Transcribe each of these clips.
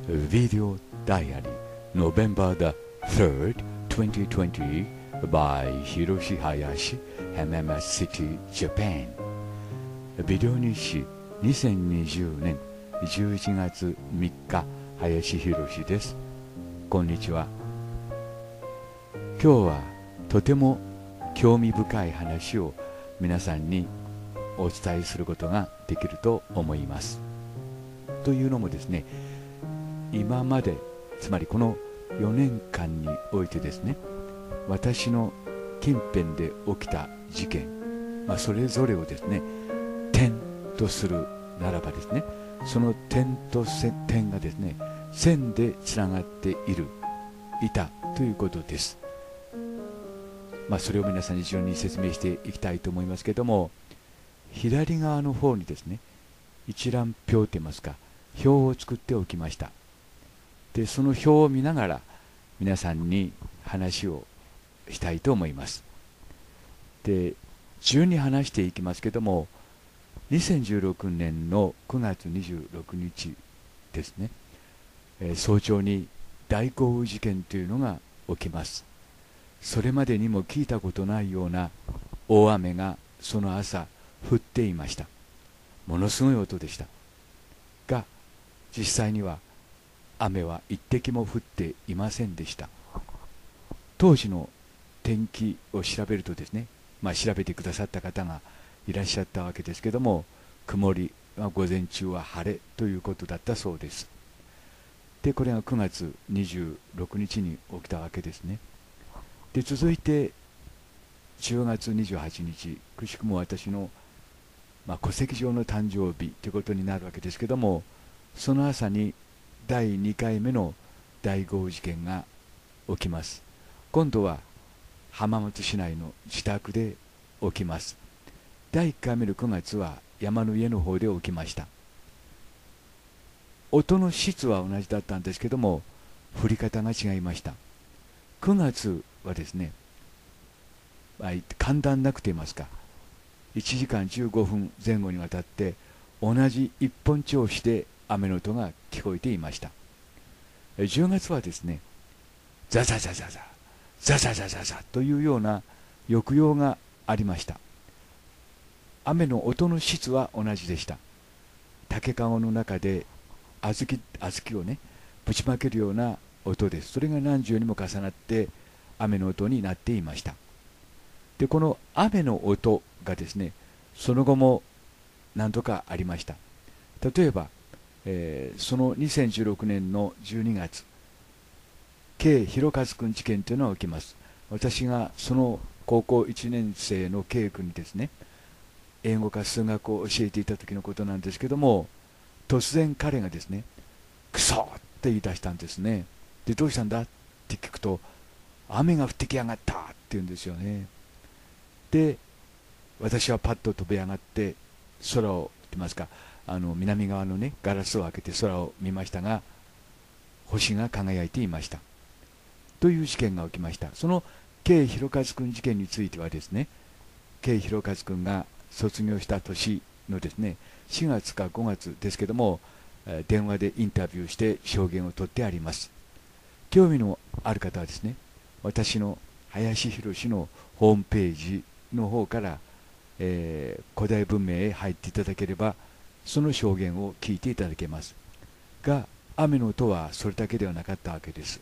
Video Diary, November the 3rd, 2020, by Hiroshi Hayashi, Hamama City, Japan. ビデオ日誌2020年11月3日、林博です。こんにちは。今日はとても興味深い話を皆さんにお伝えすることができると思います。というのもですね、今まで、つまりこの4年間においてですね、私の近辺で起きた事件、それぞれをですね、点とするならばですね、その点と点がですね、線でつながっていたということです。それを皆さんに順に説明していきたいと思いますけれども、左側の方にですね、一覧表といいますか、表を作っておきました。で、その表を見ながら皆さんに話をしたいと思います。で、順に話していきますけども、2016年の9月26日ですね、早朝に大豪雨事件というのが起きます。それまでにも聞いたことないような大雨がその朝降っていました。ものすごい音でしたが、実際には雨は一滴も降っていませんでした。当時の天気を調べるとですね、調べてくださった方がいらっしゃったわけですけども、曇り、午前中は晴れということだったそうです。で、これが9月26日に起きたわけですね。で、続いて10月28日、くしくも私の、戸籍上の誕生日ということになるわけですけども、その朝に第2回目の大豪雨事件が起きます。今度は浜松市内の自宅で起きます。第1回目の9月は山の上の方で起きました。音の質は同じだったんですけども、降り方が違いました。9月はですね、間断なくと言いますか、1時間15分前後にわたって同じ一本調子で雨の音が聞こえていました。10月はですね、ザザザザザザザザザザというような抑揚がありました。雨の音の質は同じでした。竹かごの中で小豆をね、ぶちまけるような音です。それが何重にも重なって雨の音になっていました。で、この雨の音がですね、その後も何度かありました。例えば、その2016年の12月、K 弘和君事件というのが起きます。私がその高校1年生の K 君にですね、英語か数学を教えていた時のことなんですけども、突然彼がですね、クソって言い出したんですね。で、どうしたんだって聞くと、雨が降ってきやがったって言うんですよね。で、私はパッと飛び上がって空を見ますか、南側のね、ガラスを開けて空を見ましたが、星が輝いていました。という事件が起きました。その K 弘和君事件についてはですね、K 弘和君が卒業した年のですね、4月か5月ですけども、電話でインタビューして証言を取ってあります。興味のある方はですね、私の林博のホームページの方から、古代文明へ入っていただければ、その証言を聞いていただけます。が、雨の音はそれだけではなかったわけです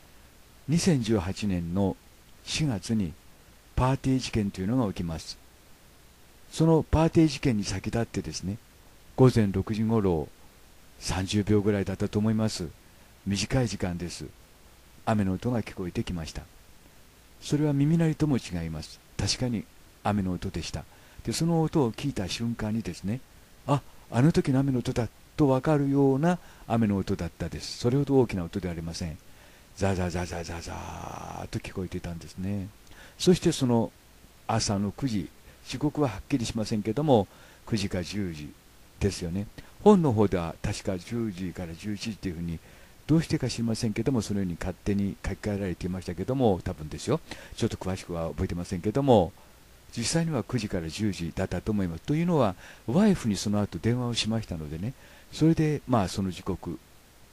。2018年の4月にパーティー事件というのが起きます。そのパーティー事件に先立ってですね、午前6時ごろ、30秒ぐらいだったと思います。短い時間です。雨の音が聞こえてきました。それは耳鳴りとも違います。確かに雨の音でした。で、その音を聞いた瞬間にですね、あの時の雨の音だと分かるような雨の音だったです。それほど大きな音ではありません。ザザザザザザーと聞こえていたんですね。そしてその朝の9時、時刻ははっきりしませんけども、9時か10時ですよね。本の方では確か10時から11時というふうに、どうしてか知りませんけども、そのように勝手に書き換えられていましたけども、多分ですよ。ちょっと詳しくは覚えてませんけども、実際には9時から10時だったと思います。というのは、ワイフにその後電話をしましたのでね、それでその時刻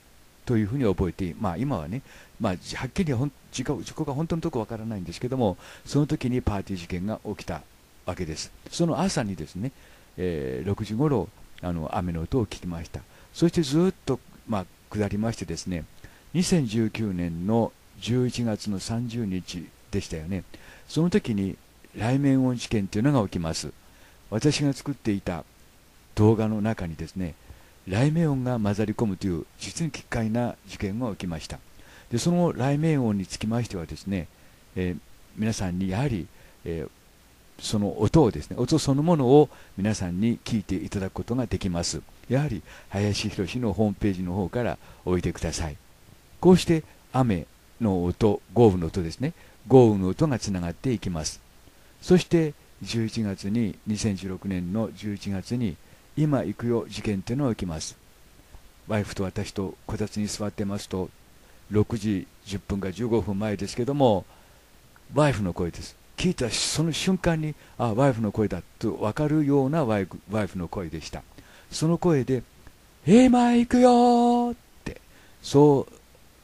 というふうに覚えて、今はね、はっきり時刻が本当のところわからないんですけども、その時にパーティー事件が起きたわけです。その朝にですね、6時ごろ雨の音を聞きました。そしてずっと、下りましてですね、2019年の11月の30日でしたよね。その時に雷鳴音事件というのが起きます。私が作っていた動画の中にですね、雷鳴音が混ざり込むという実に奇怪な事件が起きました。でその雷鳴音につきましてはですね、皆さんにやはり、その音をですね、音そのものを皆さんに聞いていただくことができます。やはり林博のホームページの方からおいでください。こうして雨の音、豪雨の音ですね、豪雨の音がつながっていきます。そして11月に、2016年の11月に今行くよ事件というのが起きます。ワイフと私とこたつに座ってますと、6時10分か15分前ですけども、ワイフの声です。聞いたその瞬間に、ワイフの声だと分かるようなワイフの声でした。その声で、今行くよって、そう、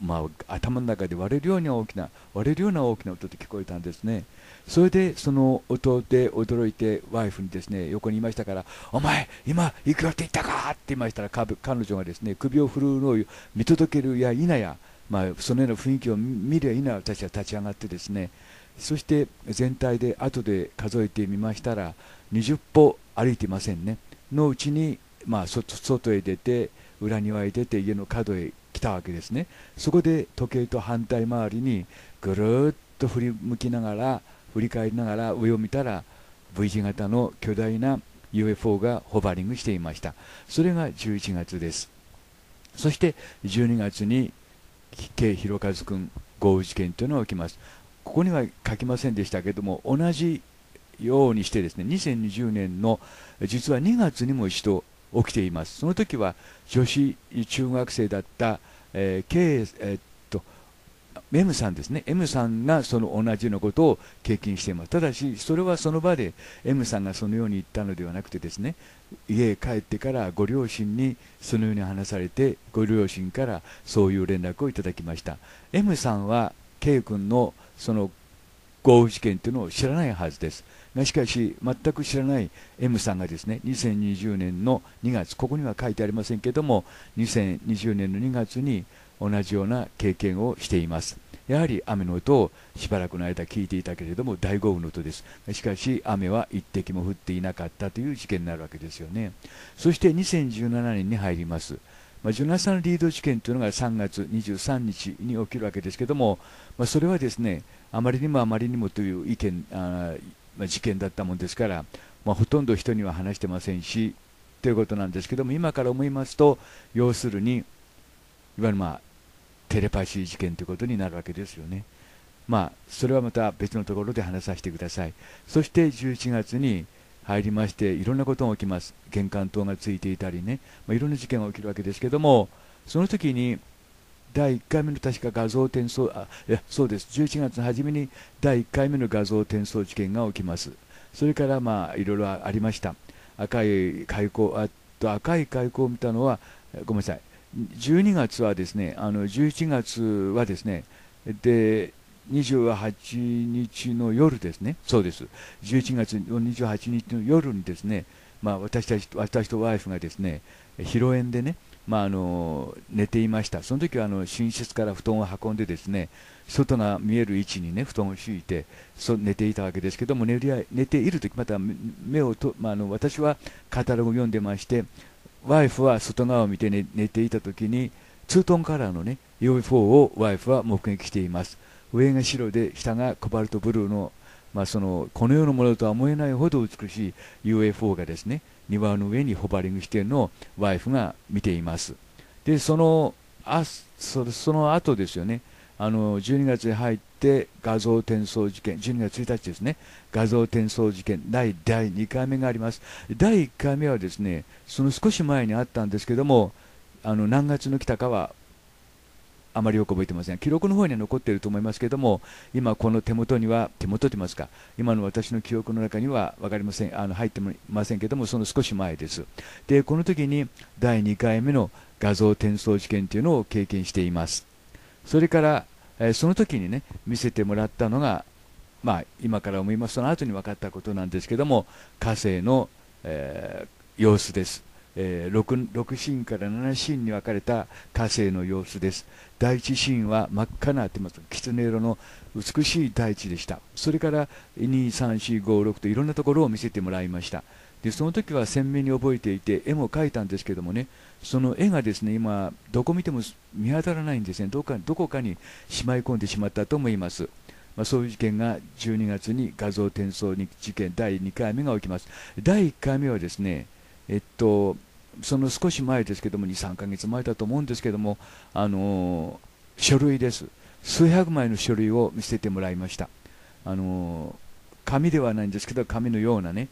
頭の中で割れるような大きな音で聞こえたんですね。それでその音で驚いてワイフにですね、横にいましたから、お前今行くよって言ったかって言いましたら、彼女がですね、首を振るのを見届けるや否や、そのような雰囲気を見るや否や、私は立ち上がってですね、そして全体で後で数えてみましたら、20歩歩いていませんねのうちに、外へ出て、裏庭へ出て、家の角へ来たわけですね。そこで時計と反対回りにぐるっと振り向きながら、振り返りながら上を見たら、 V 字型の巨大な UFO がホバリングしていました。それが11月です。そして12月に K 博和君豪雨事件というのが起きます。ここには書きませんでしたけども、同じようにしてですね、2020年の実は2月にも一度起きています。その時は女子中学生だった、K、M さんですね、M さんがその同じようなことを経験しています。ただし、それはその場で M さんがそのように言ったのではなくてですね、家へ帰ってからご両親にそのように話されて、ご両親からそういう連絡をいただきました。M さんは K 君のその豪雨事件というのを知らないはずです。がしかし、全く知らない M さんがですね、2020年の2月、ここには書いてありませんけども、2020年の2月に同じような経験をしています。やはり雨の音をしばらくの間聞いていたけれども、大豪雨の音です。しかし、雨は一滴も降っていなかったという事件になるわけですよね。そして2017年に入ります。ジョナサン・リード事件というのが3月23日に起きるわけですけども、それはですね、あまりにもという事件だったもんですから、ほとんど人には話してませんし、ということなんですけども、今から思いますと、要するに、いわゆるテレパシー事件ということになるわけですよね。それはまた別のところで話させてください。そして11月に入りまして、いろんなことが起きます。玄関灯がついていたりね、いろんな事件が起きるわけですけども、その時に第1回目の確か画像転送、そうです、11月の初めに第1回目の画像転送事件が起きます。それからいろいろありました。赤い開口を見たのは、ごめんなさい、12月はですね、11月はですね、で、28日の夜ですね、そうです、11月28日の夜にですね、私とワイフがですね、披露宴でね、寝ていました。その時は寝室から布団を運んでですね、外が見える位置にね、布団を敷いて寝ていたわけですけども、寝ている時、また目を私はカタログを読んでまして、ワイフは外側を見て、寝ていた時にツートンカラーのね UFO をワイフは目撃しています。上が白で下がコバルトブルーの、この世のものとは思えないほど美しい UFO がですね、庭の上にホバリングしているのをワイフが見ています。でその後ですよね、12月に入って画像転送事件、12月1日ですね、画像転送事件第2回目があります。第1回目はですね、その少し前にあったんですけども、何月の来たかはあまりよく覚えてません。記録の方には残っていると思いますけれども、今この手元には、手元と言いますか、今の私の記憶の中には分かりません、入ってもいませんけれども、その少し前です。で、この時に第2回目の画像転送事件というのを経験しています。それから、その時にね、見せてもらったのが、今から思いますと、その後に分かったことなんですけども、火星の、様子です。6シーンから7シーンに分かれた火星の様子です。第1シーンは真っ赤な狐色の美しい大地でした。それから2、3、4、5、6といろんなところを見せてもらいました。で、その時は鮮明に覚えていて、絵も描いたんですけどもね、その絵がですね、今、どこ見ても見当たらないんですね。どこかにしまい込んでしまったと思います。そういう事件が12月に画像転送事件第2回目が起きます。第1回目はですね、その少し前ですけども、2、3ヶ月前だと思うんですけども、書類です。数百枚の書類を見せてもらいました。紙ではないんですけど、紙のようなね、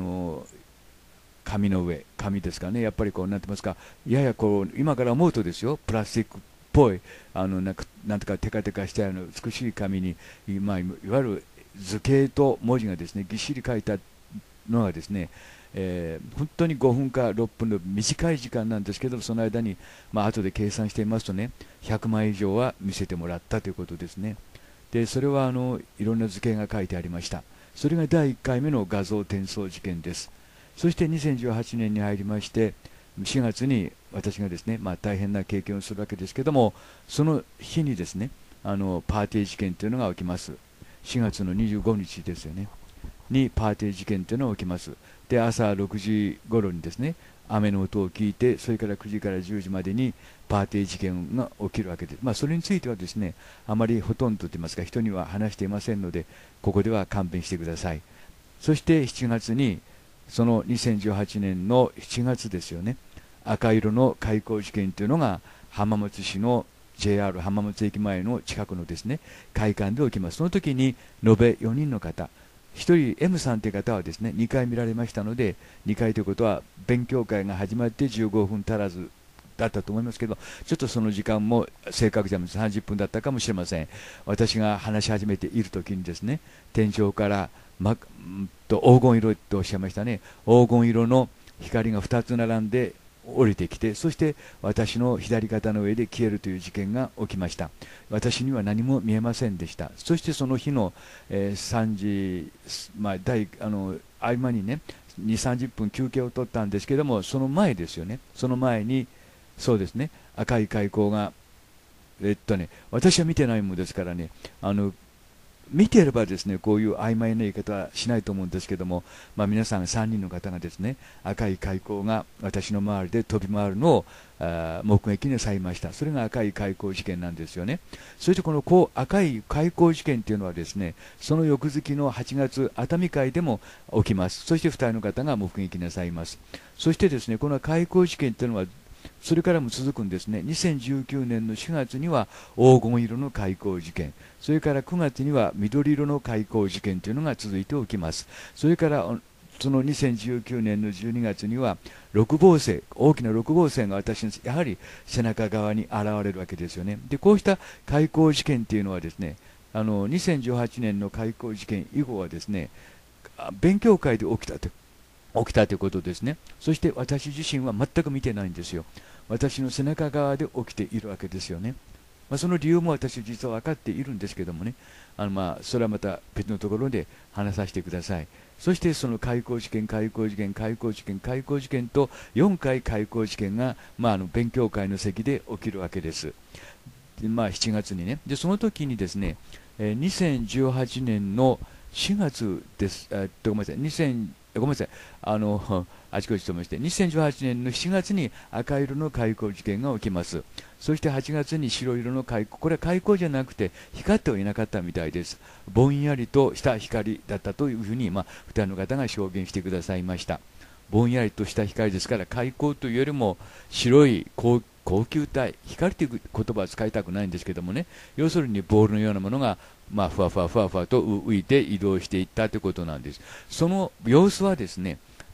紙の上、紙ですかね、やっぱりこう、なんて言いますか、ややこう、今から思うとですよ、プラスチックっぽい、なんとかテカテカした美しい紙に、いわゆる図形と文字がですね、ぎっしり書いたのがですね、本当に5分か6分の短い時間なんですけど、その間に、後で計算してみますとね、100枚以上は見せてもらったということですね。で、それはいろんな図形が書いてありました。それが第1回目の画像転送事件です。そして2018年に入りまして、4月に私がですね、大変な経験をするわけですけども、その日にですね、パーティー事件というのが起きます。4月の25日ですよね。にパーティー事件というのが起きます。で、朝6時頃にですね、雨の音を聞いて、それから9時から10時までにパーティー事件が起きるわけです。それについてはですね、あまりほとんどと言いますか、人には話していませんので、ここでは勘弁してください。そして7月に、その2018年の7月ですよね、赤色の開港事件というのが浜松市の JR 浜松駅前の近くのですね、会館で起きます。その時に延べ4人の方、1人 M さんという方はですね、2回見られましたので、2回ということは勉強会が始まって15分足らずだったと思いますけど、ちょっとその時間も正確じゃ30分だったかもしれません。私が話し始めている時にですね、天井から黄金色とおっしゃいましたね、黄金色の光が2つ並んで降りてきて、そして私の左肩の上で消えるという事件が起きました。私には何も見えませんでした。そしてその日の、3時、合間にね、2、30分休憩を取ったんですけども、その前ですよね、その前に、そうですね、赤い開口が、私は見てないものですからね、見ていればですね、こういう曖昧な言い方はしないと思うんですけども、皆さん3人の方がですね、赤い開口が私の周りで飛び回るのを目撃にされました。それが赤い開口事件なんですよね。そしてこの赤い開口事件というのはですね、その翌月の8月、熱海会でも起きます。そして2人の方が目撃なさいます。そしてですね、この開口事件というのはそれからも続くんですね。2019年の4月には黄金色の開口事件、それから9月には緑色の開口事件というのが続いて起きます。それからその2019年の12月には6号星、大きな6号星が私のやはり背中側に現れるわけですよね。で、こうした開口事件というのはですね、2018年の開口事件以後はですね、勉強会で起きたということですね。そして私自身は全く見てないんですよ。私の背中側で起きているわけですよね。その理由も私実は分かっているんですけどもね、それはまた別のところで話させてください。そしてその開口事件、開口事件、開口事件、開口事件と4回開口事件が、勉強会の席で起きるわけです。で、7月にね。で、その時にですね、2018年の4月です。ごめんなさい。ごめんなさい。あちこちともして、2018年の7月に赤色の開口事件が起きます。そして8月に白色の開口、これは開口じゃなくて光ってはいなかったみたいです。ぼんやりとした光だったというふうに、2人の方が証言してくださいました。ぼんやりとした光ですから、開口というよりも白い高球体、光という言葉は使いたくないんですけどもね、要するにボールのようなものがふわふわと浮いて移動していったということなんです。その様子はですね、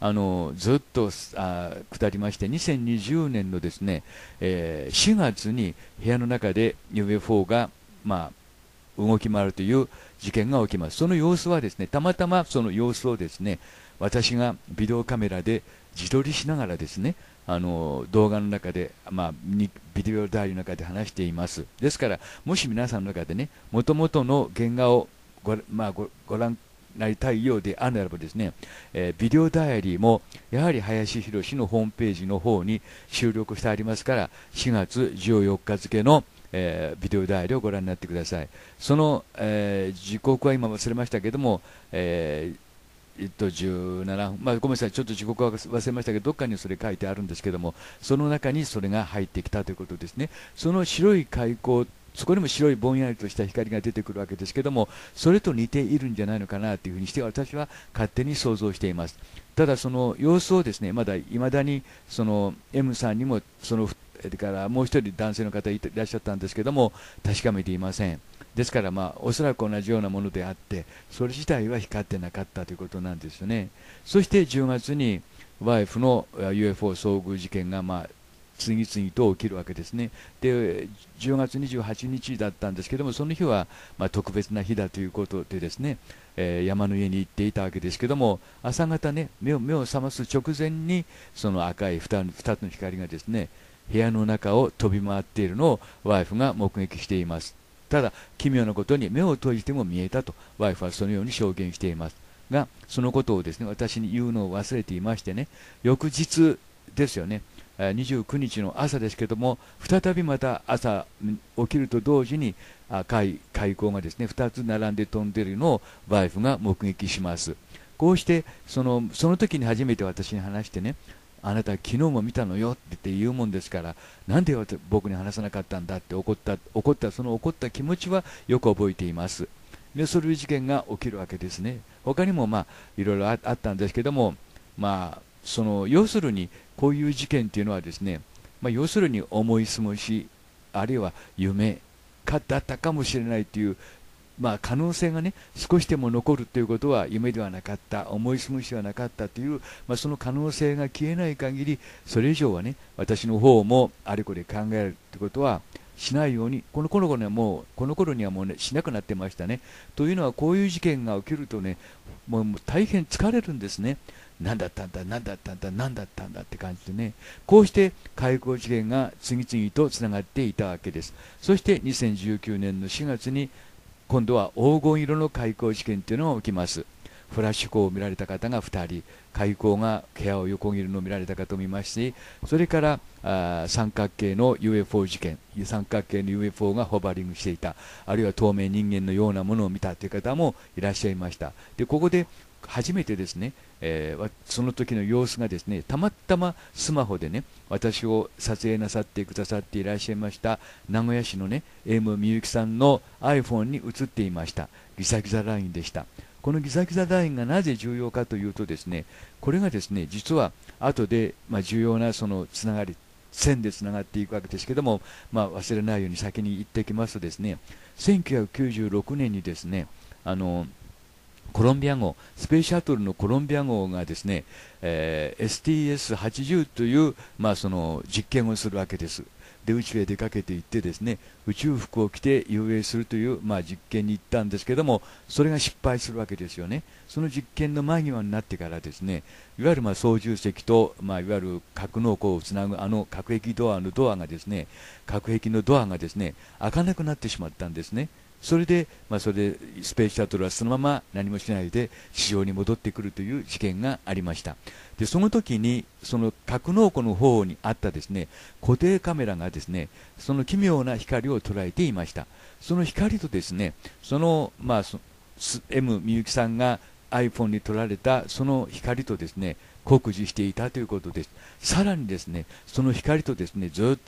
ずっと下りまして、2020年のですね、4月に部屋の中で UFO が、動き回るという事件が起きます。その様子はですね、たまたまその様子をですね、私がビデオカメラで自撮りしながらですね、動画の中で、ビデオダイアリーの中で話しています。ですから、もし皆さんの中でね、もともとの原画をご覧になりたいようであるならばですね、ビデオダイアリーもやはり林博のホームページの方に収録してありますから、4月14日付のビデオダイアリーをご覧になってください。その、時刻は今忘れましたけども、17分、ごめんなさい、ちょっと時刻は忘れましたけど、どっかにそれ書いてあるんですけども、その中にそれが入ってきたということですね。その白い海溝、そこにも白いぼんやりとした光が出てくるわけですけども、それと似ているんじゃないのかなというふうにして、私は勝手に想像しています。ただ、その様子をですね、まだいまだにその M さんにもそのからもう一人男性の方いらっしゃったんですけども、確かめていません。ですから、おそらく同じようなものであって、それ自体は光ってなかったということなんですよね。そして10月にワイフの UFO 遭遇事件が次々と起きるわけですね。で、10月28日だったんですけども、その日は特別な日だということでですね、山の家に行っていたわけですけども、朝方ね、目を覚ます直前に、その赤い2つの光がですね、部屋の中を飛び回っているのをワイフが目撃しています。ただ、奇妙なことに目を閉じても見えたと、ワイフはそのように証言しています。が、そのことをですね、私に言うのを忘れていましてね、翌日ですよね、29日の朝ですけども、再びまた朝起きると同時に海溝がですね、2つ並んで飛んでいるのをワイフが目撃します。こうしてその時に初めて私に話してね、あなた昨日も見たのよって言うもんですから、なんで僕に話さなかったんだって怒った気持ちはよく覚えています。で、そういう事件が起きるわけですね。他にもいろいろあったんですけども、要するにこういう事件っていうのはですね、要するに思い過ごし、あるいは夢だったかもしれないという、可能性がね、少しでも残るということは夢ではなかった、思い過ごしではなかったという、その可能性が消えない限り、それ以上はね、私の方もあれこれ考えるということはしないように、この頃にはもうね、しなくなってましたね。というのは、こういう事件が起きるとね、もう大変疲れるんですね。何だったんだ、何だったんだ、何だったんだって感じでね、こうして海溝事件が次々とつながっていたわけです。そして2019年の4月に今度は黄金色の海溝事件というのが起きます。フラッシュ光を見られた方が2人、海溝が部屋を横切るのを見られた方もいますし、それから三角形の UFO 事件、三角形の UFO がホバリングしていた、あるいは透明人間のようなものを見たという方もいらっしゃいました。で、ここで初めてですね、その時の様子がですね、たまたまスマホでね、私を撮影なさってくださっていらっしゃいました名古屋市のね、M みゆきさんの iPhone に映っていました。ギザギザラインでした。このギザギザラインがなぜ重要かというとですね、これがですね、実は後で重要なそのつながり、線でつながっていくわけですけども、忘れないように先に言っておきますとですね、1996年にですね、コロンビア号、スペースシャトルのコロンビア号がですね、STS-80 という、その実験をするわけです。で、宇宙へ出かけていってですね、宇宙服を着て遊泳するという、実験に行ったんですけども、それが失敗するわけですよね。その実験の間際になってからですね、いわゆる操縦席と、いわゆる格納庫をつなぐ隔壁ドアのドアがですね、隔壁のドアがですね、開かなくなってしまったんですね。それでスペースシャトルはそのまま何もしないで地上に戻ってくるという事件がありました。で、その時にその格納庫の方にあったですね、固定カメラがですね、その奇妙な光を捉えていました。その光とですね、M みゆきさんが iPhone に撮られたその光とですね、酷似していたということです。さらにですね、その光とですね、ずっと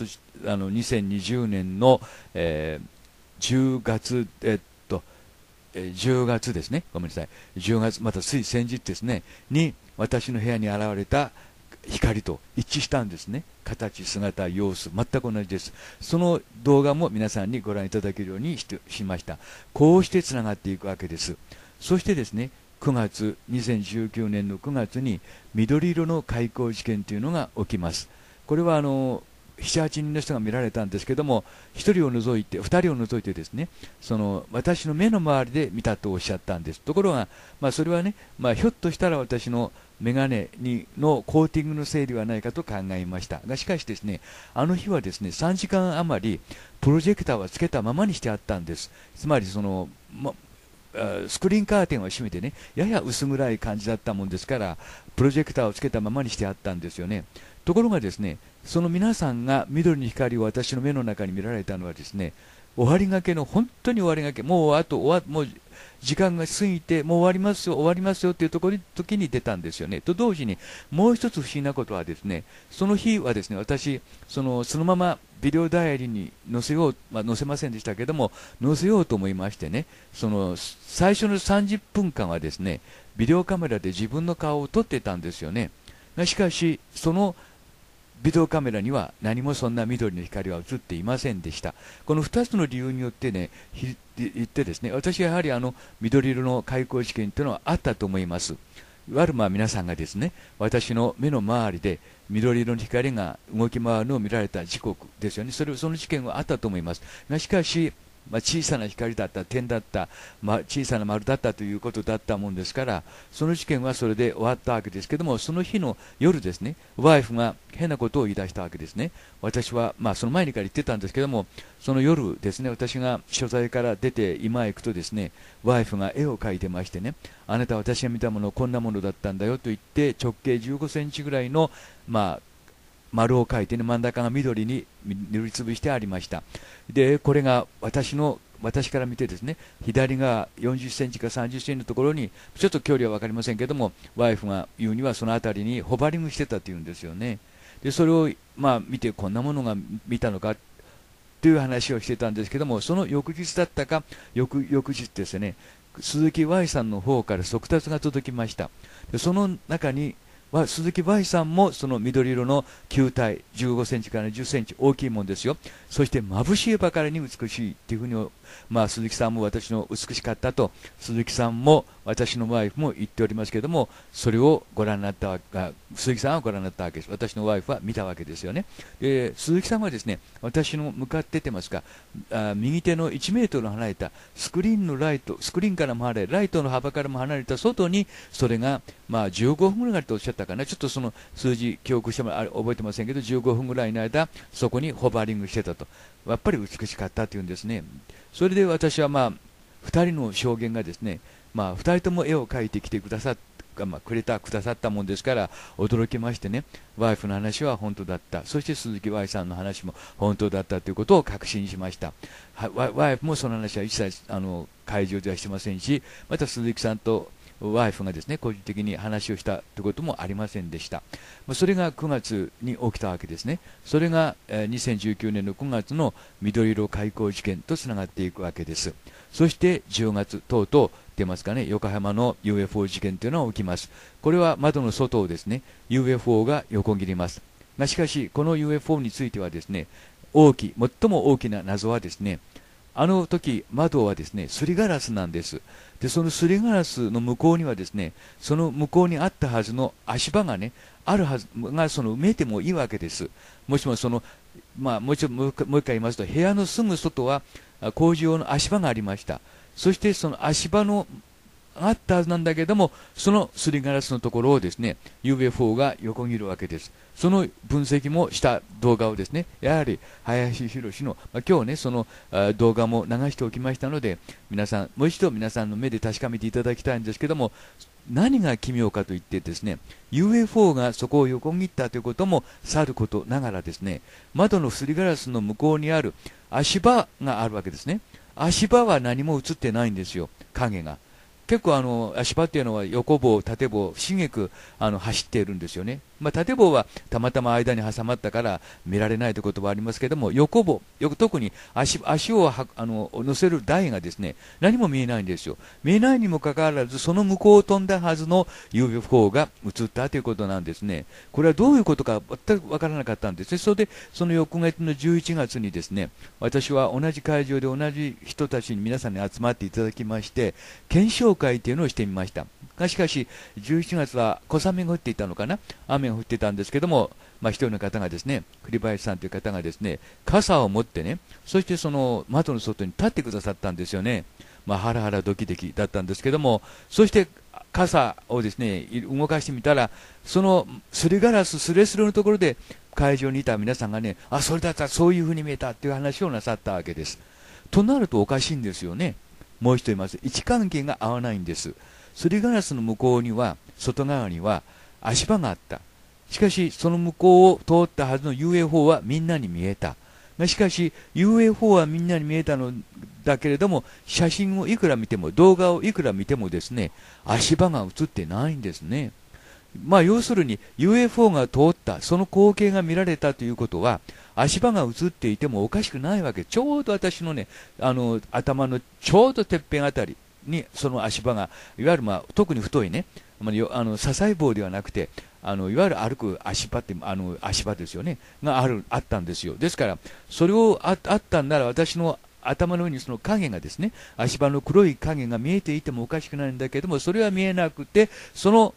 2020年の、10月、10月ですね、ごめんなさい、10月、またつい先日ですね、に私の部屋に現れた光と一致したんですね。形、姿、様子、全く同じです。その動画も皆さんにご覧いただけるようにしました。こうしてつながっていくわけです。そしてですね、 9月、2019年の9月に緑色の開口事件というのが起きます。これは7、8人の人が見られたんですけども、1人を除いて、2人を除いてですね、私の目の周りで見たとおっしゃったんです。ところが、それはね、ひょっとしたら私のメガネのコーティングのせいではないかと考えましたが、しかしですね、あの日はですね、3時間余りプロジェクターはつけたままにしてあったんです。つまりスクリーンカーテンを閉めてね、やや薄暗い感じだったもんですから、プロジェクターをつけたままにしてあったんですよね。ところがですね、その皆さんが緑の光を私の目の中に見られたのはですね、終わりがけの、本当に終わりがけ、もう時間が過ぎて、もう終わりますよ、終わりますよという時に出たんですよね。と同時に、もう一つ不思議なことはですね、その日はですね、私、そのままビデオダイアリーに載せよう、載せませんでしたけども、載せようと思いましてね、最初の30分間はですね、ビデオカメラで自分の顔を撮ってたんですよね。しかし、そのビデオカメラには何もそんな緑の光は映っていませんでした。この2つの理由によってね、言ってですね、私はやはり緑色の開口事件というのはあったと思います。いわゆる皆さんがですね、私の目の周りで緑色の光が動き回るのを見られた時刻ですよね。その事件はあったと思います。がしかし、小さな光だった、点だった、小さな丸だったということだったもんですから、その事件はそれで終わったわけですけども、その日の夜ですね、ワイフが変なことを言い出したわけですね。私は、その前にから言ってたんですけども、その夜ですね、私が所在から出て今へ行くとですね、ワイフが絵を描いてましてね、あなた私が見たものこんなものだったんだよと言って、直径15センチぐらいの、丸を描いて、ね、真ん中が緑に塗りつぶしてありました。で、これが私から見てですね、左が40センチか30センチのところに、ちょっと距離は分かりませんけども、ワイフが言うにはその辺りにホバリングしてたというんですよね。で、それを見て、こんなものが見たのかという話をしてたんですけども、その翌日だったか、翌日ですね、鈴木 Y さんの方から速達が届きました。で、その中に鈴木 Y さんもその緑色の球体15センチから10センチ大きいもんですよ。そして眩しいばかりに美しいというふうに、鈴木さんも私の美しかったと鈴木さんも私のワイフも言っておりますけれども、それをご覧になった鈴木さんはご覧になったわけです。私のワイフは見たわけですよね。で、鈴木さんはですね、私の向かっててますが、右手の1メートル離れたスクリーンからも離れ、ライトの幅からも離れた外に、それが15分ぐらいとおっしゃったかな、ちょっとその数字記憶しても覚えてませんけど、15分ぐらいの間そこにホバリングしてたと。やっぱり美しかったというんですね。それで私は2人の証言がですね、2人とも絵を描いてきてくださったもんですから驚きましてね、ワイフの話は本当だった、そして鈴木 Y さんの話も本当だったということを確信しました。ワイフもその話は一切会場ではしてませんし、また鈴木さんとワイフがですね個人的に話をしたということもありませんでした。それが9月に起きたわけですね。それが2019年の9月の緑色開口事件とつながっていくわけです。そして10月とうとう出ますかね、横浜の UFO 事件というのは起きます。これは窓の外をですね UFO が横切ります。しかしこの UFO についてはですね、最も大きな謎はですね、あの時窓はですねすりガラスなんです。で、そのすりガラスの向こうにはですね、その向こうにあったはずの足場がねあるはずが埋めてもいいわけです。もしももう一回言いますと、部屋のすぐ外は工事用の足場がありました。そしてその足場のあったはずなんだけども、そのすりガラスのところをですね UFO が横切るわけです。その分析もした動画をですね、やはり林博の、今日ねその動画も流しておきましたので、もう一度皆さんの目で確かめていただきたいんですけども、何が奇妙かといってですね、 UFO がそこを横切ったということもさることながらですね、窓のすりガラスの向こうにある足場があるわけですね。足場は何も映ってないんですよ、影が。結構足場っていうのは横棒、縦棒、不思議く走っているんですよね。縦棒はたまたま間に挟まったから見られないということはありますけども、横棒、特に足を乗せる台がですね、何も見えないんですよ。見えないにもかかわらず、その向こうを飛んだはずの UFO が映ったということなんですね。これはどういうことか全くわからなかったんですね。それで、その翌月の11月にですね、私は同じ会場で同じ人たちに皆さんに集まっていただきまして、検証会というのをしてみました。 がしかし、11月は小雨が降っていたのかな、雨が降っていたんですけども、一人の方がですね、栗林さんという方がですね、傘を持ってね、そしてその窓の外に立ってくださったんですよね。ハラハラドキドキだったんですけども、そして傘をですね、動かしてみたら、そのすりガラスすれすれのところで、会場にいた皆さんがね、あ、それだったらそういうふうに見えたっていう話をなさったわけです。となるとおかしいんですよね。もう一度言います。位置関係が合わないんです。すりガラスの向こうには、外側には足場があった。しかし、その向こうを通ったはずの UFO はみんなに見えた。しかし、UFO はみんなに見えたのだけれども、写真をいくら見ても、動画をいくら見てもですね、足場が映ってないんですね。要するに UFO が通った、その光景が見られたということは、足場が映っていてもおかしくないわけ。ちょうど私のね、頭のちょうどてっぺんあたりに、その足場が、いわゆる特に太いね、支え棒ではなくて、いわゆる歩く足場って、足場ですよね、があったんですよ。ですから、それをあったんなら、私の頭の上にその影がですね、足場の黒い影が見えていてもおかしくないんだけども、それは見えなくて、その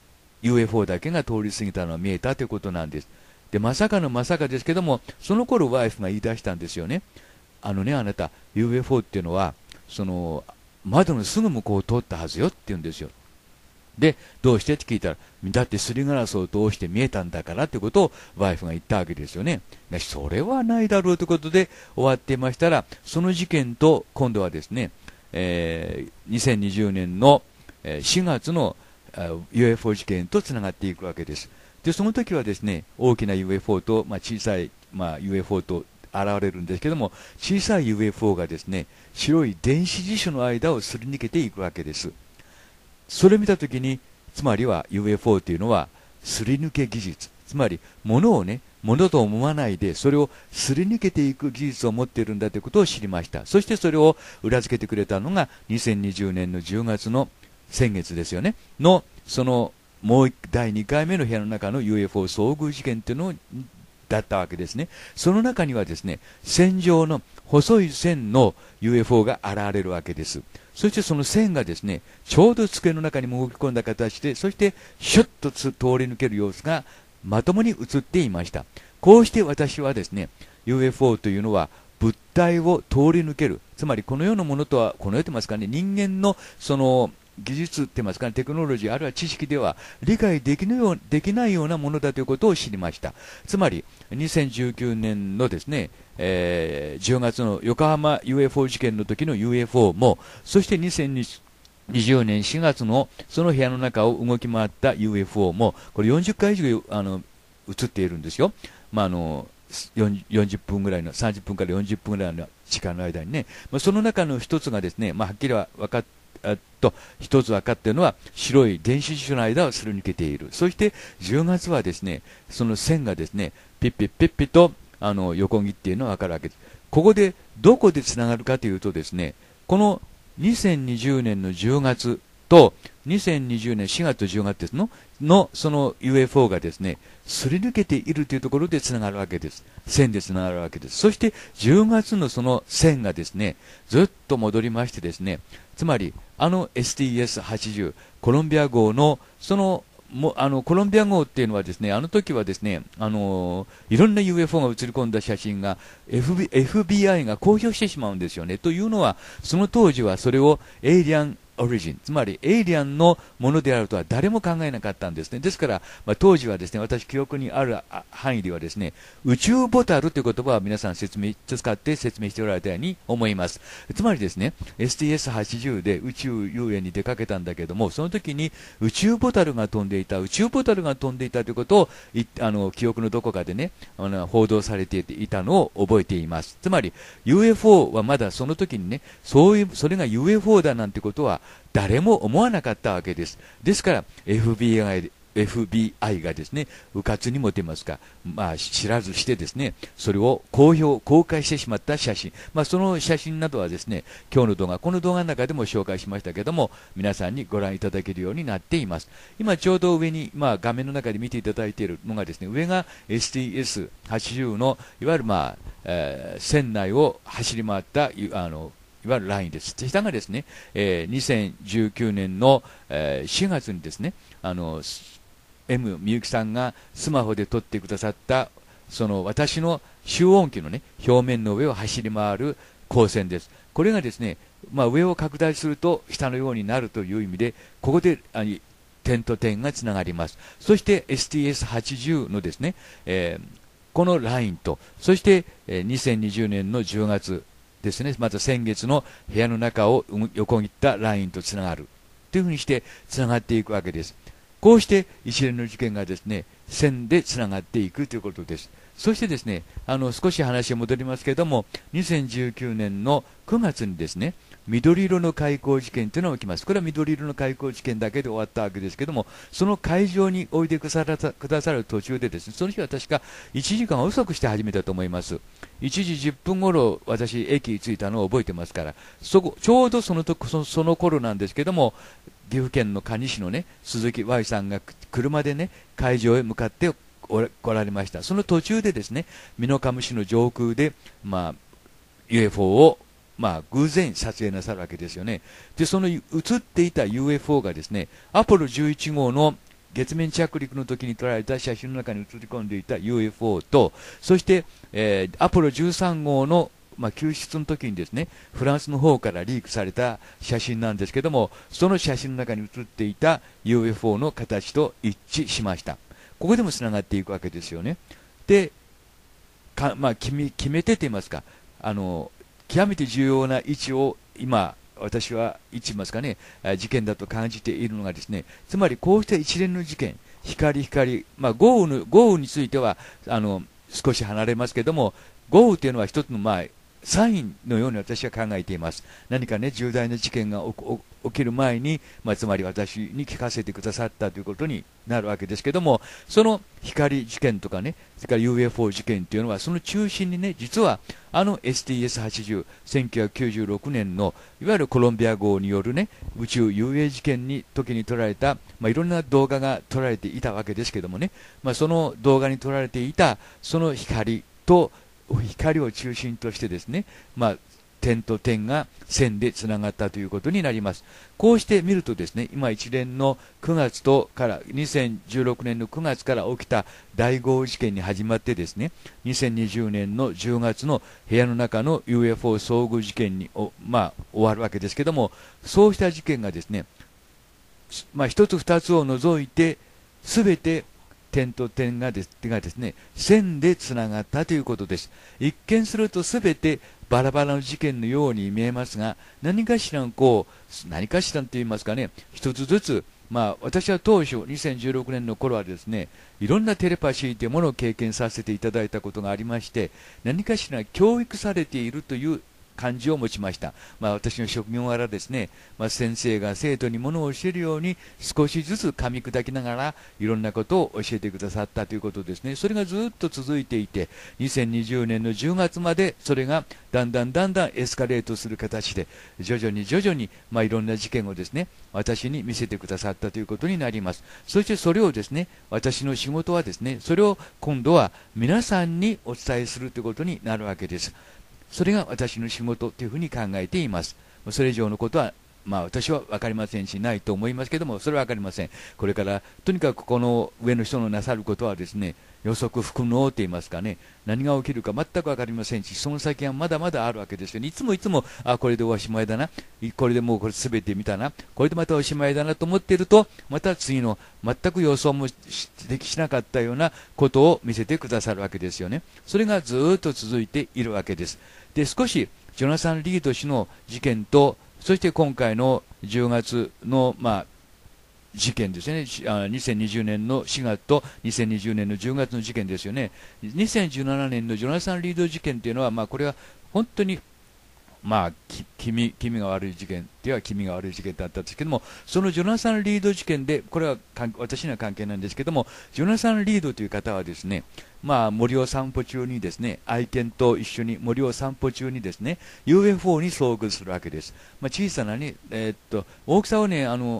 UFO だけが通り過ぎたのが見えたということなんです。で、まさかのまさかですけども、その頃ワイフが言い出したんですよね。あなた、UFO っていうのは、その、窓のすぐ向こうを通ったはずよって言うんですよ。で、どうしてって聞いたら、だってすりガラスを通して見えたんだからってことをワイフが言ったわけですよね。それはないだろうということで終わっていましたら、その事件と今度はですね、2020年の4月の UFO 事件とつながっていくわけです。で、その時はですね、大きな UFO と、小さい、UFO と現れるんですけども、小さい UFO がですね、白い電子辞書の間をすり抜けていくわけです。それを見たときに、つまりは UFO というのは、すり抜け技術。つまり、物をね、物と思わないで、それをすり抜けていく技術を持っているんだということを知りました。そしてそれを裏付けてくれたのが、2020年の10月の先月ですよね。その、もう第2回目の部屋の中の UFO 遭遇事件というのだったわけですね。その中にはですね、線状の細い線の UFO が現れるわけです。そしてその線がですね、ちょうど机の中に潜り込んだ形で、そしてシュッと通り抜ける様子がまともに映っていました。こうして私はですね、UFO というのは物体を通り抜ける。つまりこの世のものとは、この世と言いますかね、人間のその技術って言いますかね、テクノロジーあるいは知識では理解できないようなものだということを知りました。つまり2019年のですね、10月の横浜 UFO 事件の時の UFO も、そして2020年4月のその部屋の中を動き回った UFO も、これ40回以上映っているんですよ。40分ぐらいの、30分から40分ぐらいの時間の間にね、その中の一つがですね、はっきりは分かって一つ分かっているのは白い電子辞書の間をすり抜けている。そして10月はですね、その線がですね、ピッピッピッピッと横切っているのが分かるわけです。ここでどこでつながるかというとですね、この2020年の10月と2020年4月と10月ですその UFO がですね、すり抜けているというところでつながるわけです。線でつながるわけです。そして10月のその線がですね、ずっと戻りましてですね、つまりSTS-80 コロンビア号のコロンビア号っていうのはですね、時はですね、いろんな UFO が映り込んだ写真が FBI が公表してしまうんですよね。というのは、その当時はそれをエイリアンオリジン、つまりエイリアンのものであるとは誰も考えなかったんですね。ですから、当時はですね、私記憶にある範囲ではですね、宇宙ボタルという言葉は皆さん使って説明しておられたように思います。つまりですね、STS-80 で宇宙遊園に出かけたんだけども、その時に宇宙ボタルが飛んでいたということを記憶のどこかでね、報道されていたのを覚えています。つまり UFO はまだその時にね、それが UFO だなんてことは誰も思わなかったわけです。ですから FBI がですね、迂闊にもと言いますか、知らずしてですね、それを公開してしまった写真。その写真などはですね、今日の動画、この動画の中でも紹介しましたけども、皆さんにご覧いただけるようになっています。今ちょうど上に、画面の中で見ていただいているのがですね、上が STS-80 の、いわゆる線内を走り回った、いわいわゆるラインです。下がですね、2019年の、4月にですね、M みゆきさんがスマホで撮ってくださった、その私の集音機のね、表面の上を走り回る光線です。これがですね、上を拡大すると下のようになるという意味で、ここで点と点がつながります。そして STS80 のですね、このラインと、そして、2020年の10月ですね、また先月の部屋の中を横切ったラインとつながるというふうにしてつながっていくわけです。こうして一連の事件がですね、線でつながっていくということです。そしてですね、少し話戻りますけれども、2019年の9月にですね、緑色の開口事件というのが起きます。これは緑色の開口事件だけで終わったわけですけれども、その会場においでくださる途中でですね、その日は確か1時間遅くして始めたと思います。1時10分ごろ私、駅に着いたのを覚えてますから、ちょうどその頃なんですけれども、岐阜県の可児市のね、鈴木 Y さんが車でね、会場へ向かって来られました。その途中でですね、美濃加茂市の上空で、UFO を偶然撮影なさるわけですよね。で、その映っていた UFO がですね、アポロ11号の月面着陸の時に撮られた写真の中に映り込んでいた UFO と、そして、アポロ13号の救出の時にですね、フランスの方からリークされた写真なんですけども、その写真の中に写っていた UFO の形と一致しました。ここでもつながっていくわけですよね。で、決め手といいますか、極めて重要な位置を今、私は位置ますかね、事件だと感じているのがですね、つまりこうした一連の事件、光、豪雨については少し離れますけども、豪雨というのは一つのサインのように私は考えています。何かね、重大な事件が起きる前に、つまり私に聞かせてくださったということになるわけですけども、その光事件とかね、それから UFO 事件というのは、その中心にね、実はSTS80、1996年のいわゆるコロンビア号によるね、宇宙遊泳事件に時に撮られた、いろんな動画が撮られていたわけですけどもね、その動画に撮られていたその光を中心としてですね、点と点が線でつながったということになります。こうして見るとですね、今一連の9月から2016年の9月から起きた大豪雨事件に始まってですね、2020年の10月の部屋の中の UFO 遭遇事件に終わるわけですけども、そうした事件がですね、一つ二つを除いて全て点と点がですね、線でつながったということです。一見するとすべてバラバラの事件のように見えますが、何かしらと言いますかね、一つずつ、私は当初、2016年の頃はですね、いろんなテレパシーというものを経験させていただいたことがありまして、何かしら教育されているという感じを持ちました。私の職業柄ですね、先生が生徒にものを教えるように少しずつ噛み砕きながらいろんなことを教えてくださったということですね。それがずっと続いていて、2020年の10月までそれがだんだんエスカレートする形で徐々にいろんな事件をですね、私に見せてくださったということになります。そしてそれをですね、私の仕事はですね、それを今度は皆さんにお伝えするということになるわけです。それが私の仕事というふうに考えています。それ以上のことは、私は分かりませんし、ないと思いますけども、それは分かりません。これから、とにかくこの上の人のなさることはですね、予測不可能と言いますかね、何が起きるか全く分かりませんし、その先はまだまだあるわけですよね。いつも、これでおしまいだな、これでもうこれ全て見たな、これでまたおしまいだなと思っていると、また次の全く予想もしなかったようなことを見せてくださるわけですよね。それがずっと続いているわけです。で、少しジョナサン・リード氏の事件と、そして今回の10月の、事件ですね、2020年の4月と2020年の10月の事件ですよね。2017年のジョナサン・リード事件というのは、これは本当に気味が悪い事件では気味が悪い事件だったんですけども、そのジョナサン・リード事件で、これは私には関係ないんですけども、ジョナサン・リードという方はですね、森を散歩中にですね、愛犬と一緒に森を散歩中にですね、UFO に遭遇するわけです。小さなね、大きさはね、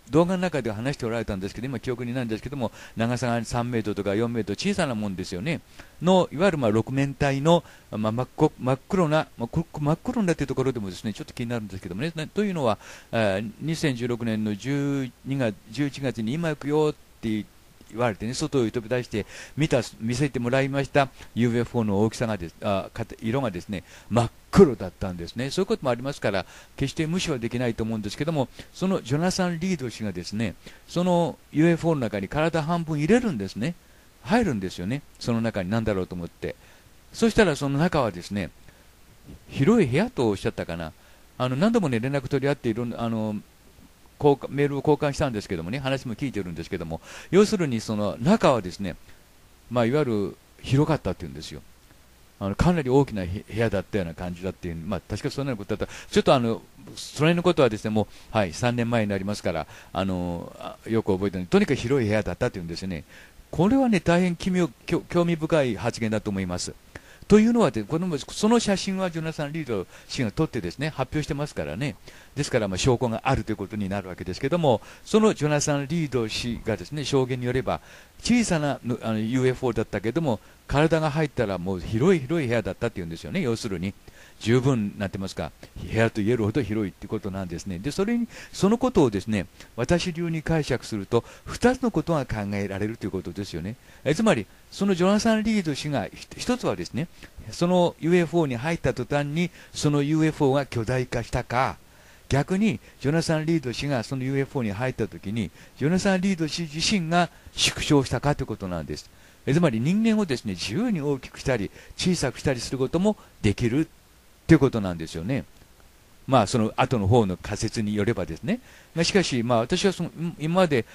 動画の中では話しておられたんですけど、今記憶にないんですけども、長さが3メートルとか4メートル、小さなもんですよね。の、いわゆる6面体の、真っ黒な、真っ黒なというところでもですね、ちょっと気になるんですけどもね、というのは、2016年の11月に今行くよって言われてね、外を飛び出して見せてもらいました UFO の大きさが色がですね、真っ黒だったんですね。そういうこともありますから、決して無視はできないと思うんですけども、そのジョナサン・リード氏がですね、その UFO の中に体半分入れるんですね。入るんですよね。その中に何だろうと思って。そしたらその中はですね、広い部屋とおっしゃったかな。何度もね、連絡取り合っていろんな、メールを交換したんですけどもね、話も聞いてるんですけども、要するにその中はですね、いわゆる広かったっていうんですよ。かなり大きな部屋だったような感じだっていう、確かそんなことだった。ちょっとそれのことはですね、もう、はい、3年前になりますから、よく覚えてるとにかく広い部屋だったっていうんですよね。これはね、大変興味深い発言だと思います。というのは、その写真はジョナサン・リード氏が撮ってですね、発表してますからね。ですから、証拠があるということになるわけですけども、そのジョナサン・リード氏がですね、証言によれば、小さなUFO だったけども、体が入ったらもう広い部屋だったっていうんですよね、要するに。十分なってますか、部屋と言えるほど広いってことなんですね。で、そのことをですね、私流に解釈すると、2つのことが考えられるということですよね。つまり、そのジョナサン・リード氏が、一つはですね、その UFO に入った途端に、その UFO が巨大化したか、逆にジョナサン・リード氏がその UFO に入ったときに、ジョナサン・リード氏自身が縮小したかということなんです。つまり人間をですね、自由に大きくしたり、小さくしたりすることもできるということなんですよね。その後の方の仮説によればですね。しかし、私は今まで、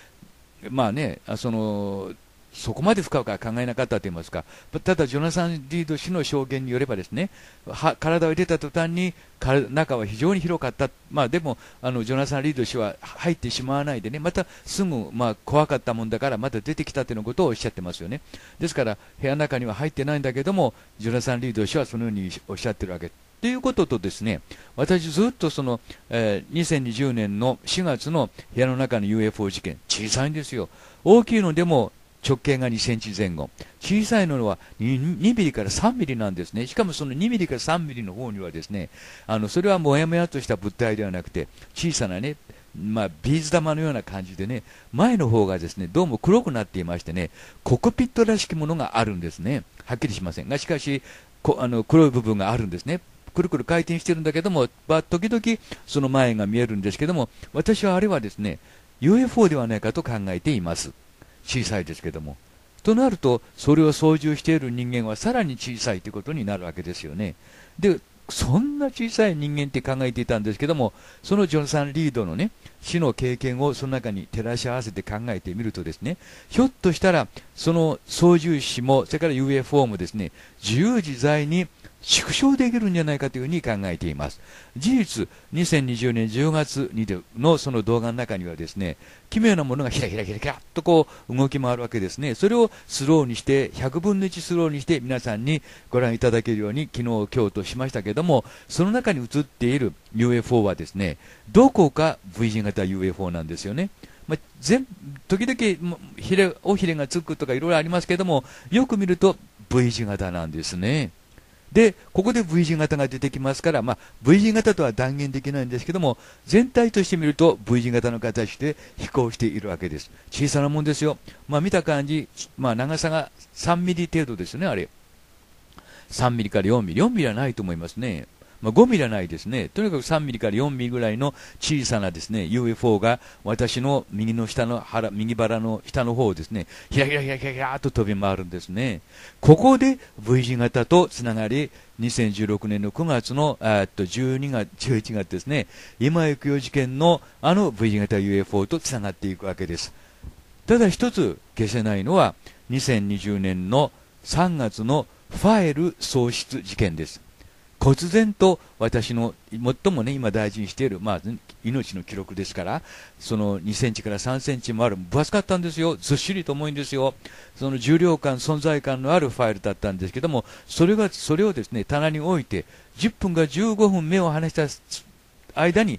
そこまで深くは考えなかったと言いますか、ただ、ジョナサン・リード氏の証言によればですね、体を入れた途端に中は非常に広かった、でもジョナサン・リード氏は入ってしまわないでね、またすぐ、怖かったもんだからまた出てきたというのことをおっしゃってますよね。ですから、部屋の中には入ってないんだけども、ジョナサン・リード氏はそのようにおっしゃってるわけということとですね、私ずっと2020年の4月の部屋の中の UFO 事件、小さいんですよ。大きいのでも直径が2センチ前後。小さいのは 2ミリから3ミリなんですね。しかもその2ミリから3ミリの方にはですね、それはもやもやとした物体ではなくて、小さなね、ビーズ玉のような感じでね、前の方がですね、どうも黒くなっていましてね、コクピットらしきものがあるんですね。はっきりしませんが、しかし、黒い部分があるんですね。くるくる回転してるんだけども、時々その前が見えるんですけども、私はあれはですね、UFO ではないかと考えています。小さいですけども。となると、それを操縦している人間はさらに小さいということになるわけですよね。で、そんな小さい人間って考えていたんですけども、そのジョンサン・リードのね、死の経験をその中に照らし合わせて考えてみるとですね、ひょっとしたら、その操縦士も、それから UFO もですね、自由自在に縮小できるんじゃないかというふうに考えています。事実、2020年10月のその動画の中にはですね、奇妙なものがひらひらひらひらっとこう動き回るわけですね。それをスローにして、100分の1スローにして皆さんにご覧いただけるように昨日、今日としましたけども、その中に映っている UFO はですね、どこか V 字型 UFO なんですよね。時々尾ひれがつくとかいろいろありますけども、よく見ると V 字型なんですね。で、ここで V 字型が出てきますから、V 字型とは断言できないんですけども、全体として見ると V 字型の形で飛行しているわけです。小さなもんですよ。見た感じ、長さが3ミリ程度ですね、あれ。3ミリから4ミリ。4ミリはないと思いますね。5ミリはないですね。とにかく3ミリから4ミリぐらいの小さなですね、UFO が私の右腹の下の方をですね、ひらひらひらひらひらと飛び回るんですね。ここで V 字型とつながり、2016年の9月の12月、11月ですね、今行くよ事件のV 字型 UFO とつながっていくわけです。ただ一つ消せないのは、2020年の3月のファイル喪失事件です。忽然と私の最もね、今大事にしている、命の記録ですから、その2センチから3センチもある、分厚かったんですよ。ずっしりと重いんですよ。その重量感、存在感のあるファイルだったんですけども、それをですね、棚に置いて、10分か15分目を離した間に、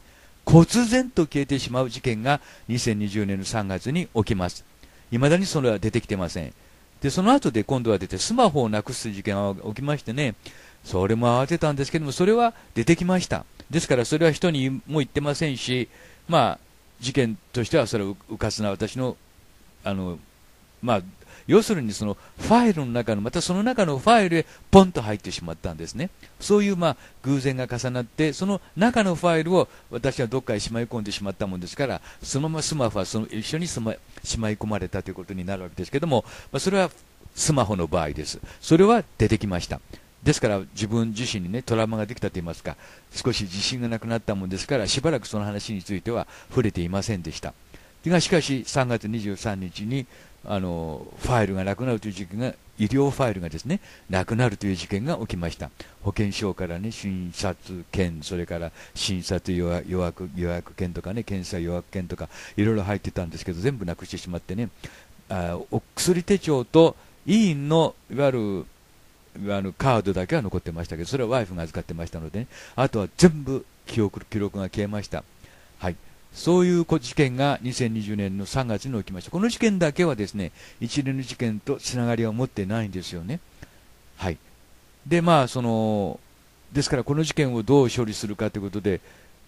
忽然と消えてしまう事件が2020年の3月に起きます。未だにそれは出てきてません。で、その後で今度は出て、スマホをなくす事件が起きましてね、それも慌てたんですけども、それは出てきました。ですから、それは人にも言ってませんし、まあ、事件としてはそれはうかつな私の、まあ、要するにそのファイルの中の、またその中のファイルへポンと入ってしまったんですね。そういう偶然が重なって、その中のファイルを私はどっかへしまい込んでしまったもんですから、そのままスマホは一緒にしまい込まれたということになるわけですけども、それはスマホの場合です。それは出てきました。ですから自分自身にね、トラウマができたといいますか、少し自信がなくなったもんですから、しばらくその話については触れていませんでした。がしかし3月23日にファイルがなくなるという事件が、医療ファイルがですね、なくなるという事件が起きました。保険証からね、診察券、それから診察予約券とかね、検査予約券とか、いろいろ入ってたんですけど、全部なくしてしまってね、お薬手帳と医院のいわゆるカードだけは残ってましたけど、それはワイフが預かってましたので、ね、あとは全部記録が消えました。はい。そういう事件が2020年の3月に起きました。この事件だけはですね、一連の事件とつながりを持ってないんですよね。はい。で、ですからこの事件をどう処理するかということで、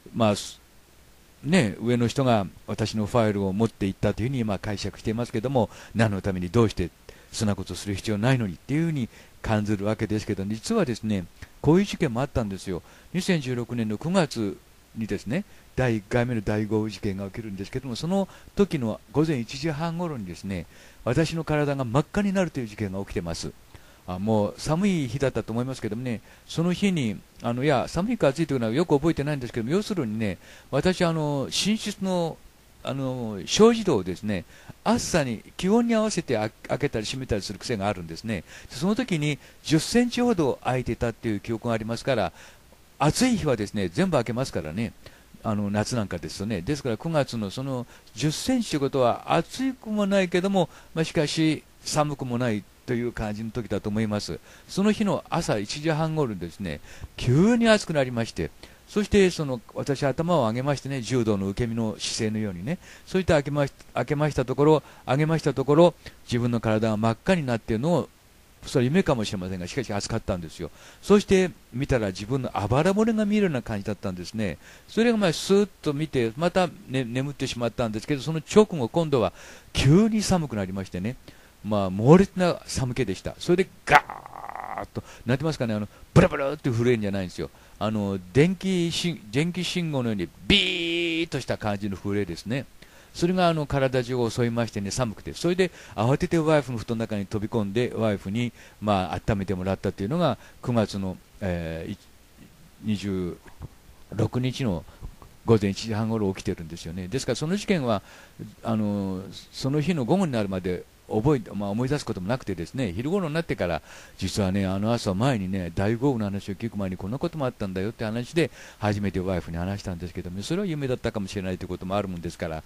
上の人が私のファイルを持っていったというふうに今解釈していますけども、何のためにどうしてそんなことをする必要ないのにっていうふうに感じるわけですけど、実はですね、こういう事件もあったんですよ。2016年の9月にですね、第1回目の大豪雨事件が起きるんですけども、その時の午前1時半ごろにですね、私の体が真っ赤になるという事件が起きています。もう寒い日だったと思いますけどもね、その日に、いや、寒いか暑いというのはよく覚えてないんですけども、要するにね、私、寝室の小自動をですね、暑さに、気温に合わせて開けたり閉めたりする癖があるんですね。その時に10センチほど開いてたっていう記憶がありますから、暑い日はですね、全部開けますからね。夏なんかですとね、ですから9月のその10センチということは暑くもないけども、しかし寒くもないという感じの時だと思います。その日の朝1時半ごろですね、急に暑くなりまして、そして私、頭を上げましてね、柔道の受け身の姿勢のようにね、そういった上げましたところ、自分の体が真っ赤になっているのを、それは夢かもしれませんが、しかし暑かったんですよ。そして見たら自分のあばら骨が見えるような感じだったんですね。それがスーッと見て、また、眠ってしまったんですけど、その直後、今度は急に寒くなりましてね、猛烈な寒気でした。それでガーッと、なんて言いますかね、ブラブラって震えるんじゃないんですよ。電気信号のようにビーッとした感じの震えですね。それが体中を襲いましてね、寒くて、それで慌ててワイフの布団の中に飛び込んで、ワイフに温めてもらったというのが、9月の、26日の午前1時半ごろ起きてるんですよね。ですから、その事件はその日の午後になるまで思い出すこともなくてですね、昼頃になってから、実はね、朝前にね、大豪雨の話を聞く前にこんなこともあったんだよって話で、初めてワイフに話したんですけども、それは夢だったかもしれないということもあるもんですから、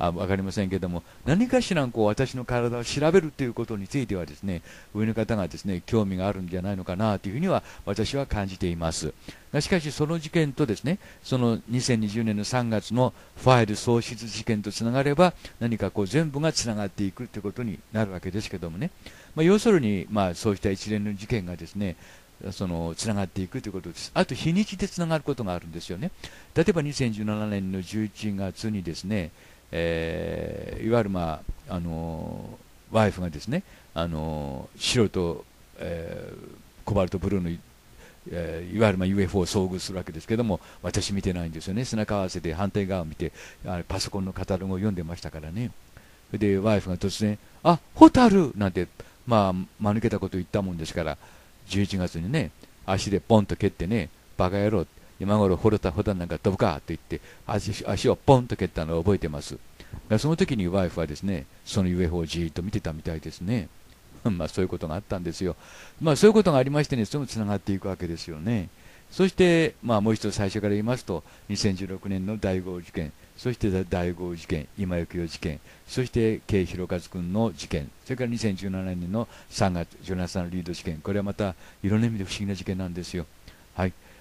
分かりませんけども、何かしら私の体を調べるということについてはですね、上の方がですね、興味があるんじゃないのかなというふうには私は感じています。しかし、その事件とですね、その2020年の3月のファイル喪失事件とつながれば、何か全部がつながっていくということになるわけですけどもね、要するに、そうした一連の事件がですね、つながっていくということです。あと、日にちでつながることがあるんですよね。例えば2017年の11月にですね、いわゆる、ワイフがですね、白と、コバルトブルーのいわゆるUFO を遭遇するわけですけども、私見てないんですよね。背中合わせて反対側を見て、パソコンのカタログを読んでましたからね。で、ワイフが突然、ホタルなんて、間抜けたことを言ったもんですから、11月にね、足でポンと蹴ってね、バカ野郎、今頃ホタルなんか飛ぶかと言って、足をポンと蹴ったのを覚えてます。その時にワイフはですね、その UFO をじーっと見てたみたいですね。そういうことがあったんですよ。そういうことがありましてね、それもつながっていくわけですよね。そして、もう一度最初から言いますと、2016年の大豪雨事件、そして大豪雨事件、今行代事件、そして、K 博和君の事件、それから2017年の3月、ジョナサン・リード事件、これはまたいろんな意味で不思議な事件なんですよ。はい。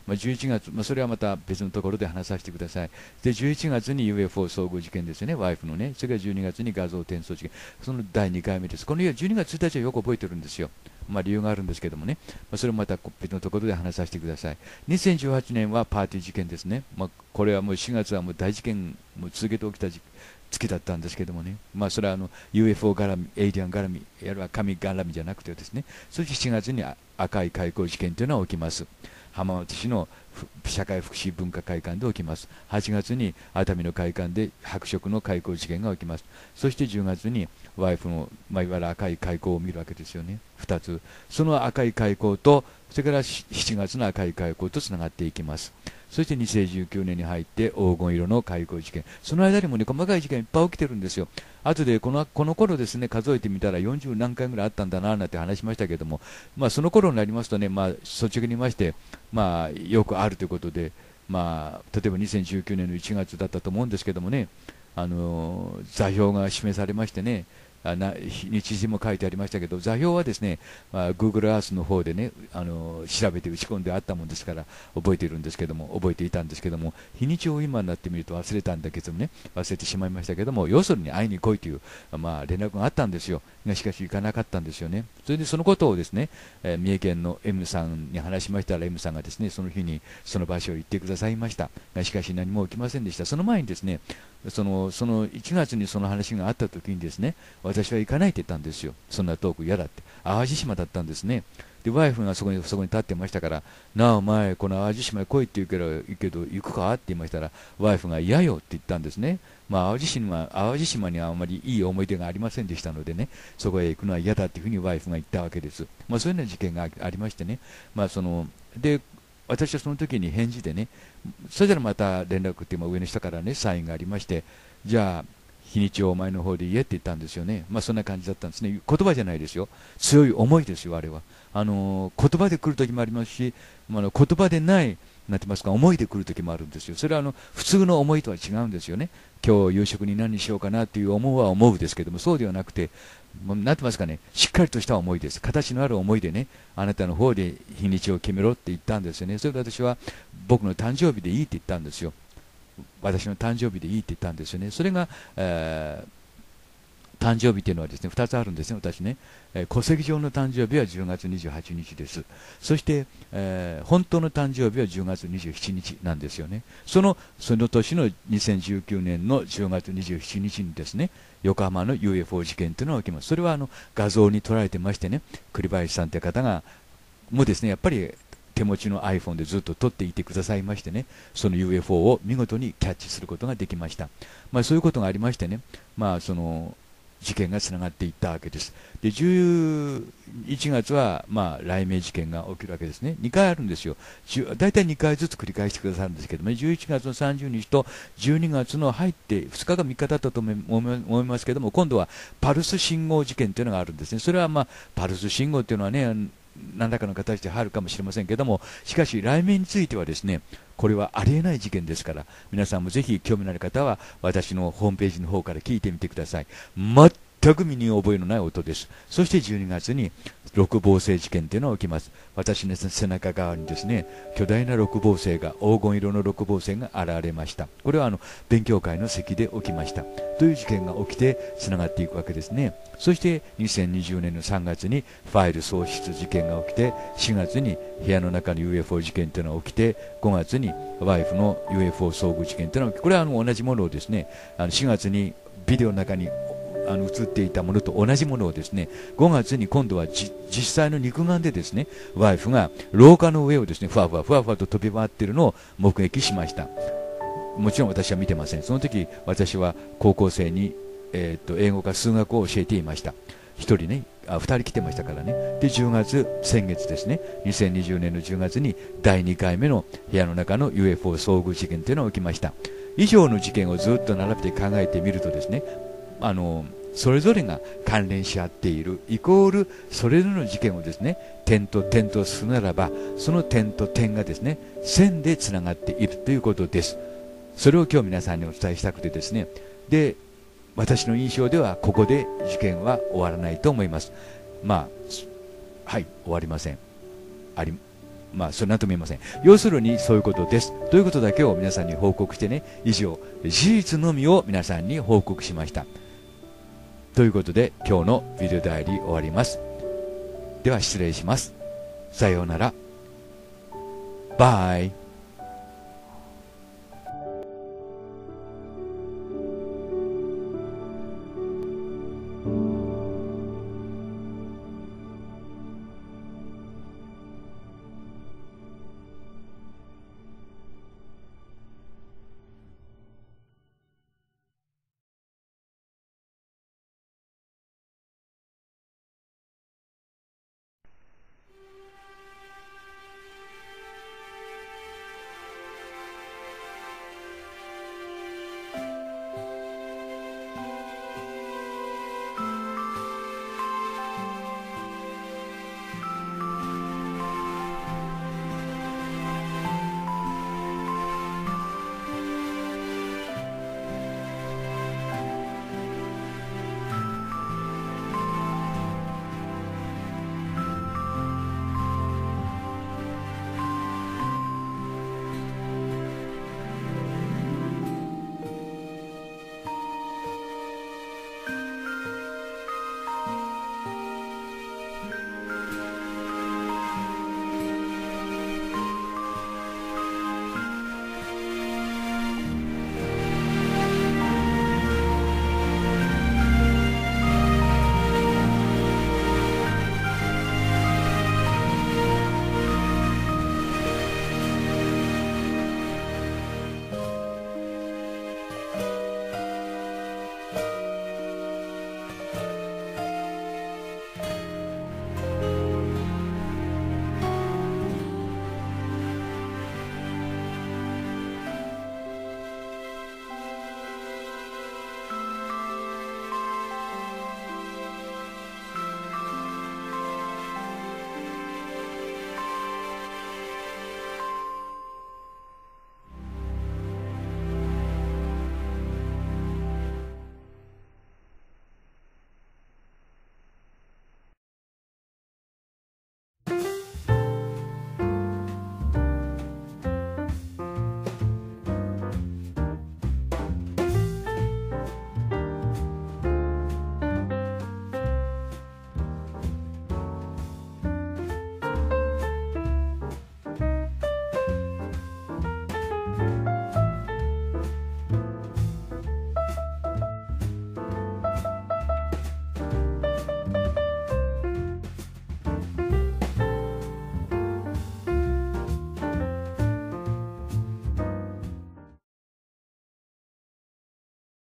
11月、それはまた別のところで話させてください。で、11月に UFO 遭遇事件ですね、ワイフのね。それから12月に画像転送事件。その第2回目です。この12月1日はよく覚えてるんですよ。理由があるんですけどもね。それもまた別のところで話させてください。2018年はパーティー事件ですね。これはもう4月はもう大事件も続けて起きた月だったんですけどもね。それはUFO 絡み、エイリアン絡み、あるいは神絡みじゃなくてですね。そして7月に赤い開口事件というのは起きます。浜松市の社会福祉文化会館で起きます。8月に熱海の会館で白色の開口事件が起きます。そして10月にワイフの、いわゆる赤い開口を見るわけですよね。2つ。その赤い開口と、それから7月の赤い開口とつながっていきます。そして2019年に入って黄金色の開口事件。その間にもね、細かい事件いっぱい起きてるんですよ。後でこの頃ですね、数えてみたら40何回ぐらいあったんだななんて話しましたけども、その頃になりますとね、率直に言いまして、よくあるということで、例えば2019年の1月だったと思うんですけどもね、座標が示されましてね、日時も書いてありましたけど、座標はですね、Google Earth の方でね、調べて打ち込んであったもんですから覚えていたんですけども、日にちを今になってみると忘れたんだけどもね、忘れてしまいましたけども、要するに会いに来いという、連絡があったんですよ。しかし行かなかったんですよね。それでそのことをですね、三重県の M さんに話しましたら、 M さんがですね、その日にその場所を行ってくださいました。しかし何も起きませんでした。その前にですね、その1月にその話があった時にですね、私は行かないって言ったんですよ。そんなトーク嫌だって。淡路島だったんですね。で、ワイフがそこに立ってましたから、なあお前、この淡路島へ来いって言うけど、行くかって言いましたら、ワイフが嫌よって言ったんですね。淡路島にはあまりいい思い出がありませんでしたのでね、そこへ行くのは嫌だっていうふうにワイフが言ったわけです。そういうような事件がありましてね。で、私はその時に返事でね、それからまた連絡って上の下からね、サインがありまして、じゃあ、日にちをお前の方で言えって言ったんですよね。そんな感じだったんですね。言葉じゃないですよ。強い思いですよ、あれは。言葉で来る時もありますし、言葉でない、なんて言いますか、思いで来る時もあるんですよ。それは普通の思いとは違うんですよね。今日夕食に何にしようかなっていう思うですけども、そうではなくて、なんて言いますかね、しっかりとした思いです。形のある思いでね、あなたの方で日にちを決めろって言ったんですよね。それで私は僕の誕生日でいいって言ったんですよ。私の誕生日でいいって言ったんですよね。それが、誕生日というのはですね、2つあるんですね、私ね。戸籍上の誕生日は10月28日です。そして、本当の誕生日は10月27日なんですよね。その年の2019年の10月27日にですね、横浜の UFO 事件というのが起きます。それは画像に撮られてましてね、栗林さんという方が、もうですね、やっぱり手持ちの iPhone でずっと撮っていてくださいましてね、その UFO を見事にキャッチすることができました。そういうことがありましてね、その事件がつながっていったわけです。で、11月は、雷鳴事件が起きるわけですね。2回あるんですよ。大体2回ずつ繰り返してくださるんですけども、11月の30日と12月の入って2日か3日だったと思いますけども、今度はパルス信号事件というのがあるんですね。それはパルス信号というのはね、何らかの形で入るかもしれませんけども、しかし雷鳴についてはですね、これはありえない事件ですから、皆さんもぜひ興味のある方は私のホームページの方から聞いてみてください。全く身に覚えのない音です。そして12月に六芒星事件というのが起きます。私の背中側にですね、巨大な六芒星が、黄金色の六芒星が現れました。これは勉強会の席で起きました。という事件が起きてつながっていくわけですね。そして2020年の3月にファイル喪失事件が起きて、4月に部屋の中に UFO 事件というのが起きて、5月にワイフの UFO 遭遇事件というのが起きて、これは同じものをですね、4月にビデオの中に映っていたものと同じものをですね、5月に今度は実際の肉眼でですね、ワイフが廊下の上をですね、ふわふわと飛び回っているのを目撃しました。もちろん私は見てません。その時私は高校生に、英語か数学を教えていました。1人ね、2人来てましたからね。で、先月ですね、2020年の10月に第2回目の部屋の中の UFO 遭遇事件というのが起きました。以上の事件をずっと並べて考えてみるとですね、それぞれが関連し合っているイコール、それぞれの事件をですね、点と点とするならば、その点と点がですね、線でつながっているということです。それを今日皆さんにお伝えしたくてですね、で、私の印象ではここで事件は終わらないと思います。はい、終わりません。 それなんとも言いません。要するにそういうことですということだけを皆さんに報告してね、以上事実のみを皆さんに報告しました。ということで今日のビデオダイアリー終わります。では失礼します。さようなら。バイ。